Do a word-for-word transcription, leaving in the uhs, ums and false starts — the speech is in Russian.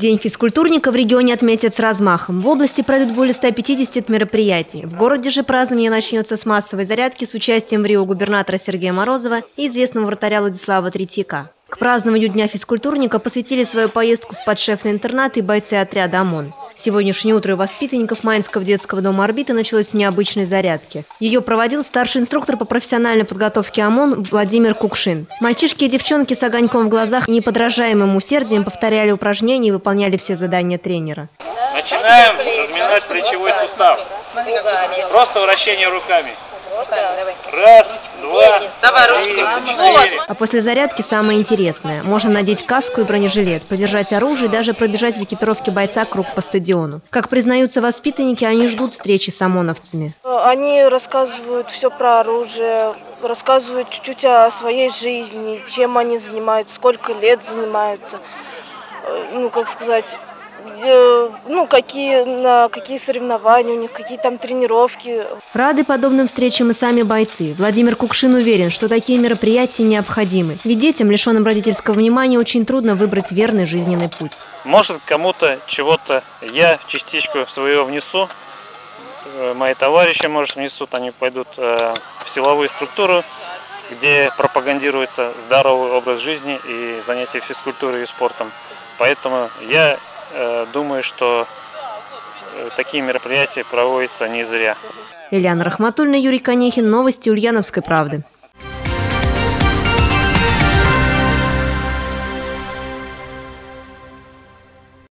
День физкультурника в регионе отметят с размахом. В области пройдут более ста пятидесяти мероприятий. В городе же празднование начнется с массовой зарядки с участием в Рио губернатора Сергея Морозова и известного вратаря Владислава Третьяка. К празднованию Дня физкультурника посвятили свою поездку в подшефный интернат и бойцы отряда ОМОН. Сегодняшнее утро у воспитанников Маинского детского дома «Орбита» началось с необычной зарядки. Ее проводил старший инструктор по профессиональной подготовке ОМОН Владимир Кукшин. Мальчишки и девчонки с огоньком в глазах и неподражаемым усердием повторяли упражнения и выполняли все задания тренера. Начинаем разминать плечевой сустав. Просто вращение руками. Раз, два, три, четыре. А после зарядки самое интересное. Можно надеть каску и бронежилет, подержать оружие и даже пробежать в экипировке бойца круг по стадиону. Как признаются воспитанники, они ждут встречи с ОМОНовцами. Они рассказывают все про оружие, рассказывают чуть-чуть о своей жизни, чем они занимаются, сколько лет занимаются. Ну, как сказать... Ну, какие, на какие соревнования у них, какие там тренировки. Рады подобным встречам и сами бойцы. Владимир Кукшин уверен, что такие мероприятия необходимы. Ведь детям, лишенным родительского внимания, очень трудно выбрать верный жизненный путь. Может, кому-то чего-то я частичку своего внесу, мои товарищи, может, внесут, они пойдут в силовые структуры, где пропагандируется здоровый образ жизни и занятия физкультурой и спортом. Поэтому я думаю, что такие мероприятия проводятся не зря. Лилиана Рахматульна, Юрий Конехин. Новости Ульяновской правды.